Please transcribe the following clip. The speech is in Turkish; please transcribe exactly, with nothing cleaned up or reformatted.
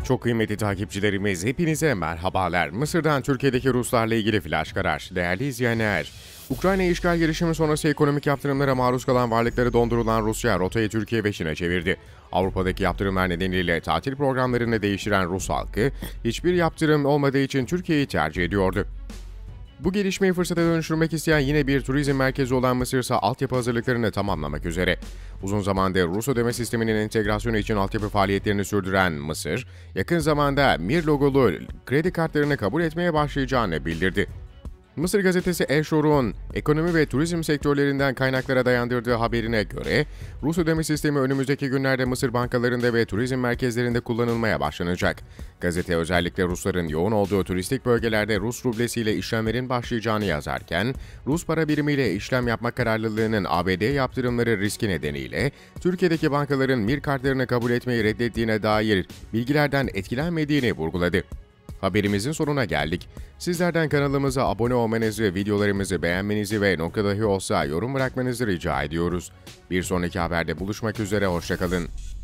Çok kıymetli takipçilerimiz, hepinize merhabalar. Mısır'dan Türkiye'deki Ruslarla ilgili flash karar. Değerli izleyenler, Ukrayna işgal girişimi sonrası ekonomik yaptırımlara maruz kalan varlıkları dondurulan Rusya rotayı Türkiye ve Çin'e çevirdi. Avrupa'daki yaptırımlar nedeniyle tatil programlarını değiştiren Rus halkı, hiçbir yaptırım olmadığı için Türkiye'yi tercih ediyordu. Bu gelişmeyi fırsata dönüştürmek isteyen yine bir turizm merkezi olan Mısır ise altyapı hazırlıklarını tamamlamak üzere. Uzun zamandır Rus ödeme sisteminin entegrasyonu için altyapı faaliyetlerini sürdüren Mısır, yakın zamanda Mir logolu kredi kartlarını kabul etmeye başlayacağını bildirdi. Mısır gazetesi El-Şoruk'un ekonomi ve turizm sektörlerinden kaynaklara dayandırdığı haberine göre, Rus ödeme sistemi önümüzdeki günlerde Mısır bankalarında ve turizm merkezlerinde kullanılmaya başlanacak. Gazete özellikle Rusların yoğun olduğu turistik bölgelerde Rus rublesiyle işlemlerin başlayacağını yazarken, Rus para birimiyle işlem yapma kararlılığının A B D yaptırımları riski nedeniyle, Türkiye'deki bankaların Mir kartlarını kabul etmeyi reddettiğine dair bilgilerden etkilenmediğini vurguladı. Haberimizin sonuna geldik. Sizlerden kanalımıza abone olmanızı, videolarımızı beğenmenizi ve nokta dahi olsa yorum bırakmanızı rica ediyoruz. Bir sonraki haberde buluşmak üzere, hoşça kalın.